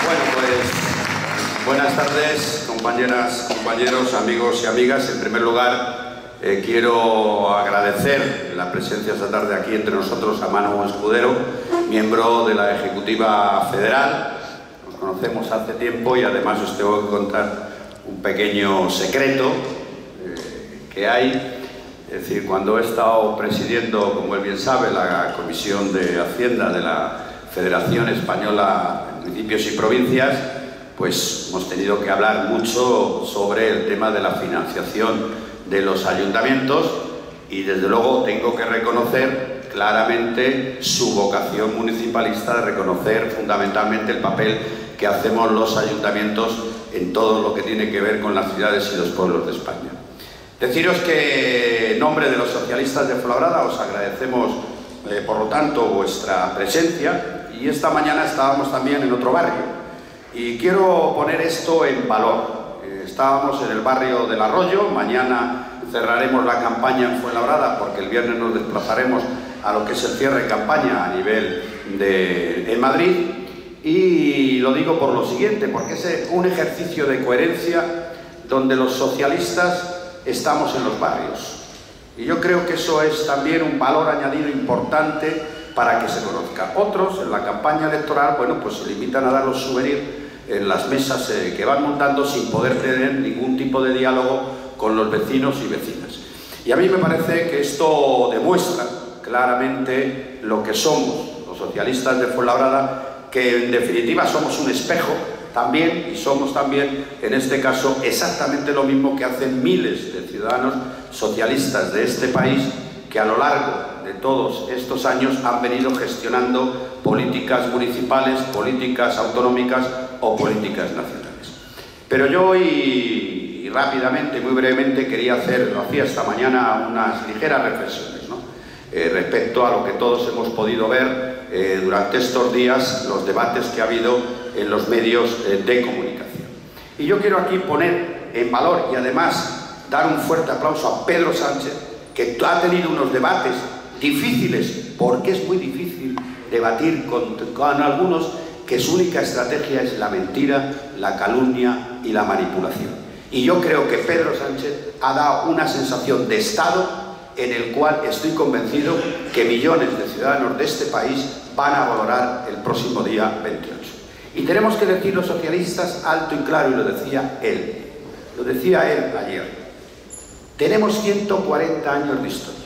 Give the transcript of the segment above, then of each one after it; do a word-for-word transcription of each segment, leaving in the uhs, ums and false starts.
Bueno, pues buenas tardes, compañeras, compañeros, amigos y amigas. En primer lugar, eh, quiero agradecer la presencia esta tarde aquí entre nosotros a Manu Escudero, miembro de la Ejecutiva Federal. Nos conocemos hace tiempo y además os tengo que contar un pequeño secreto eh, que hay. Es decir, cuando he estado presidiendo, como él bien sabe, la Comisión de Hacienda de la Federación Española de Municipios y Provincias, pues hemos tenido que hablar mucho sobre el tema de la financiación de los ayuntamientos y desde luego tengo que reconocer claramente su vocación municipalista de reconocer fundamentalmente el papel que hacemos los ayuntamientos en todo lo que tiene que ver con las ciudades y los pueblos de España. Deciros que en nombre de los socialistas de Fuenlabrada os agradecemos eh, por lo tanto vuestra presencia y esta mañana estábamos también en otro barrio y quiero poner esto en valor. Eh, estábamos en el barrio del Arroyo, mañana cerraremos la campaña en Fuenlabrada porque el viernes nos desplazaremos a lo que es el cierre de campaña a nivel de en Madrid y lo digo por lo siguiente, porque es un ejercicio de coherencia donde los socialistas estamos en los barrios y yo creo que eso es también un valor añadido importante para que se conozca. Otros en la campaña electoral, bueno, pues se limitan a dar los souvenirs en las mesas eh, que van montando sin poder tener ningún tipo de diálogo con los vecinos y vecinas. Y a mí me parece que esto demuestra claramente lo que somos los socialistas de Fuenlabrada, que en definitiva somos un espejo también, y somos también, en este caso, exactamente lo mismo que hacen miles de ciudadanos socialistas de este país que a lo largo de todos estos años han venido gestionando políticas municipales, políticas autonómicas o políticas nacionales. Pero yo hoy, y rápidamente, muy brevemente, quería hacer, lo hacía esta mañana, unas ligeras reflexiones, ¿no? eh, respecto a lo que todos hemos podido ver eh, durante estos días, los debates que ha habido en los medios eh, de comunicación. Y yo quiero aquí poner en valor y además dar un fuerte aplauso a Pedro Sánchez, que ha tenido unos debates difíciles, porque es muy difícil debatir con, con algunos que su única estrategia es la mentira, la calumnia y la manipulación. Y yo creo que Pedro Sánchez ha dado una sensación de Estado en el cual estoy convencido que millones de ciudadanos de este país van a valorar el próximo día veintiocho. Y tenemos que decir los socialistas alto y claro, y lo decía él, lo decía él ayer, tenemos ciento cuarenta años de historia.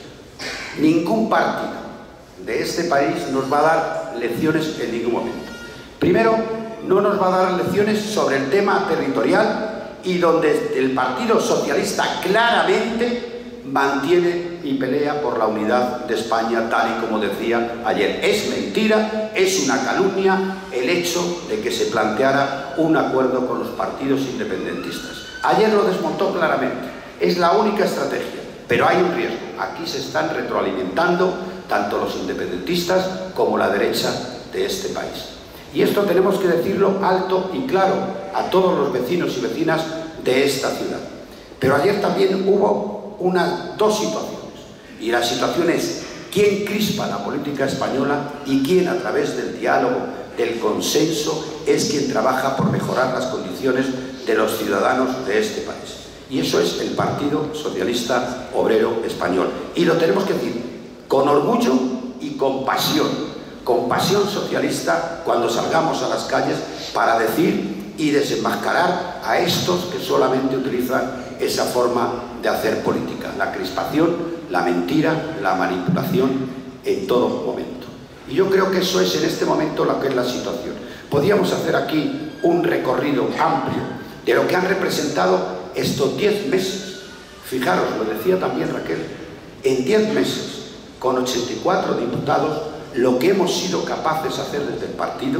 Ningún partido de este país nos va a dar lecciones en ningún momento. Primero, no nos va a dar lecciones sobre el tema territorial y donde el Partido Socialista claramente mantiene y pelea por la unidad de España, tal y como decía ayer. Es mentira, es una calumnia el hecho de que se planteara un acuerdo con los partidos independentistas. Ayer lo desmontó claramente. Es la única estrategia, pero hay un riesgo. Aquí se están retroalimentando tanto los independentistas como la derecha de este país. Y esto tenemos que decirlo alto y claro a todos los vecinos y vecinas de esta ciudad. Pero ayer también hubo unas dos situaciones. Y la situación es quién crispa la política española y quién a través del diálogo, del consenso, es quien trabaja por mejorar las condiciones de los ciudadanos de este país. Y eso es el Partido Socialista Obrero Español. Y lo tenemos que decir con orgullo y con pasión. Con pasión socialista cuando salgamos a las calles para decir y desenmascarar a estos que solamente utilizan esa forma de hacer política. La crispación, la mentira, la manipulación en todo momento. Y yo creo que eso es en este momento lo que es la situación. Podríamos hacer aquí un recorrido amplio de lo que han representado estos diez meses. Fijaros, lo decía también Raquel, en diez meses, con ochenta y cuatro diputados, lo que hemos sido capaces de hacer desde el partido,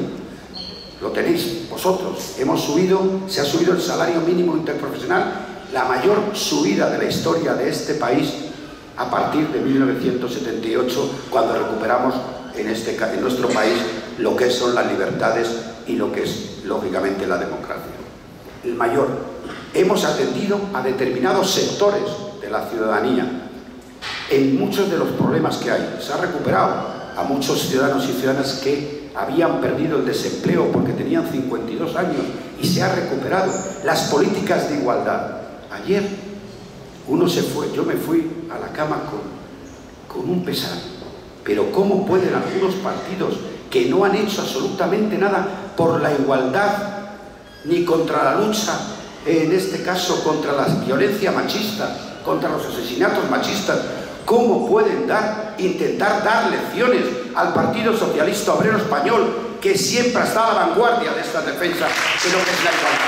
lo tenéis vosotros. Hemos subido, se ha subido el salario mínimo interprofesional, la mayor subida de la historia de este país a partir de mil novecientos setenta y ocho, cuando recuperamos en, este, en nuestro país lo que son las libertades y lo que es, lógicamente, la democracia. El mayor. Hemos atendido a determinados sectores de la ciudadanía en muchos de los problemas que hay. Se ha recuperado a muchos ciudadanos y ciudadanas que habían perdido el desempleo porque tenían cincuenta y dos años y se ha recuperado. Las políticas de igualdad. Ayer uno se fue, yo me fui a la cama con, con un pesar. Pero ¿cómo pueden algunos partidos que no han hecho absolutamente nada por la igualdad ni contra la lucha, en este caso contra la violencia machista, contra los asesinatos machistas, cómo pueden dar, intentar dar lecciones al Partido Socialista Obrero Español, que siempre ha estado a la vanguardia de esta defensa de lo que es la igualdad?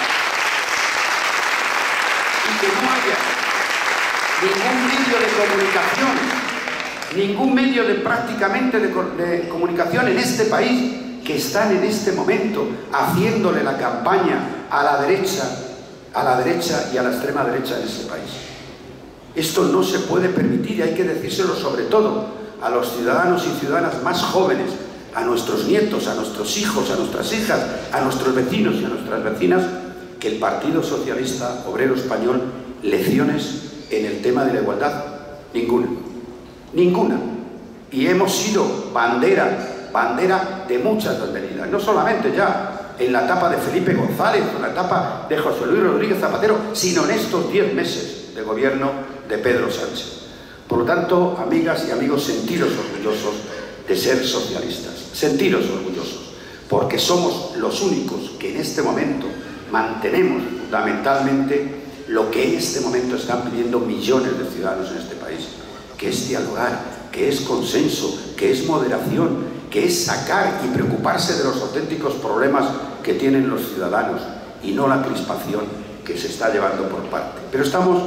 Y que no haya ningún medio de comunicación, ningún medio de prácticamente de, de comunicación en este país que están en este momento haciéndole la campaña a la derecha, a la derecha y a la extrema derecha en este país. Esto no se puede permitir y hay que decírselo sobre todo a los ciudadanos y ciudadanas más jóvenes, a nuestros nietos, a nuestros hijos, a nuestras hijas, a nuestros vecinos y a nuestras vecinas, que el Partido Socialista Obrero Español lecciones en el tema de la igualdad, ninguna. Ninguna. Y hemos sido bandera, bandera de muchas banderas, no solamente ya en la etapa de Felipe González, en la etapa de José Luis Rodríguez Zapatero, sino en estos diez meses de gobierno de Pedro Sánchez. Por lo tanto, amigas y amigos, sentiros orgullosos de ser socialistas, sentiros orgullosos, porque somos los únicos que en este momento mantenemos fundamentalmente lo que en este momento están pidiendo millones de ciudadanos en este país, que es dialogar, que es consenso, que es moderación, que es sacar y preocuparse de los auténticos problemas que tienen los ciudadanos y no la crispación que se está llevando por parte. Pero estamos,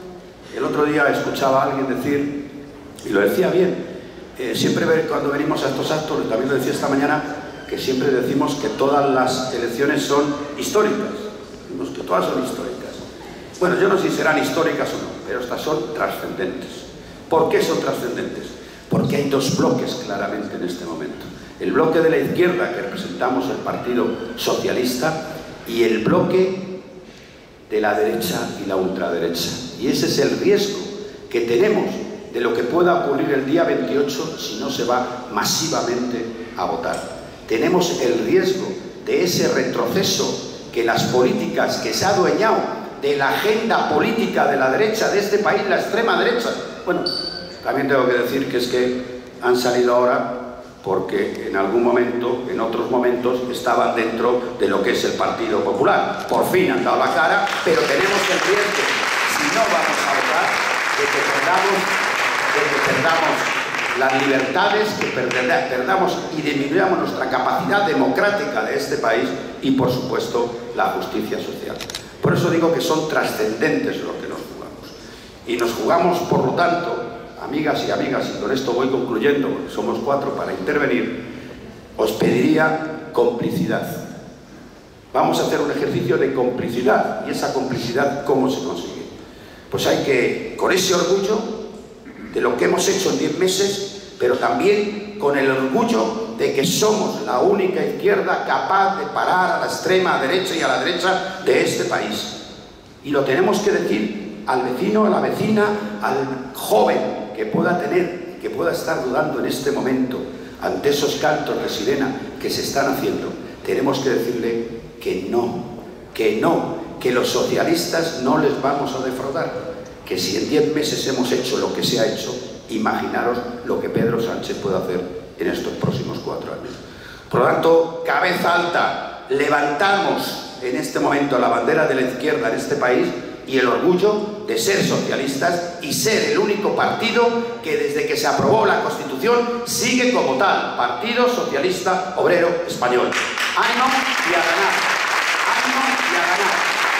el otro día escuchaba a alguien decir, y lo decía bien, eh, siempre cuando venimos a estos actos, también lo decía esta mañana, que siempre decimos que todas las elecciones son históricas, decimos que todas son históricas. Bueno, yo no sé si serán históricas o no, pero estas son trascendentes. ¿Por qué son trascendentes? Porque hay dos bloques claramente en este momento. El bloque de la izquierda, que representamos el Partido Socialista, y el bloque de la derecha y la ultraderecha. Y ese es el riesgo que tenemos de lo que pueda ocurrir el día veintiocho si no se va masivamente a votar. Tenemos el riesgo de ese retroceso que las políticas que se ha adueñado de la agenda política de la derecha de este país, la extrema derecha. Bueno, también tengo que decir que es que han salido ahora porque en algún momento, en otros momentos, estaban dentro de lo que es el Partido Popular. Por fin han dado la cara, pero tenemos el riesgo, si no vamos a votar, de que perdamos, de que perdamos las libertades, que perdamos y disminuyamos nuestra capacidad democrática de este país y, por supuesto, la justicia social. Por eso digo que son trascendentes lo que nos jugamos. Y nos jugamos, por lo tanto, amigas y amigas, y con esto voy concluyendo, porque somos cuatro para intervenir, os pediría complicidad. Vamos a hacer un ejercicio de complicidad. ¿Y esa complicidad cómo se consigue? Pues hay que, con ese orgullo de lo que hemos hecho en diez meses, pero también con el orgullo de que somos la única izquierda capaz de parar a la extrema derecha y a la derecha de este país. Y lo tenemos que decir al vecino, a la vecina, al joven que pueda tener, que pueda estar dudando en este momento ante esos cantos de sirena que se están haciendo. Tenemos que decirle que no, que no, que los socialistas no les vamos a defraudar, que si en diez meses hemos hecho lo que se ha hecho, imaginaros lo que Pedro Sánchez puede hacer en estos próximos cuatro años. Por lo tanto, cabeza alta, levantamos en este momento la bandera de la izquierda en este país y el orgullo de ser socialistas y ser el único partido que desde que se aprobó la Constitución sigue como tal, Partido Socialista Obrero Español. ¡Ánimo y a ganar! ¡Ánimo y a ganar!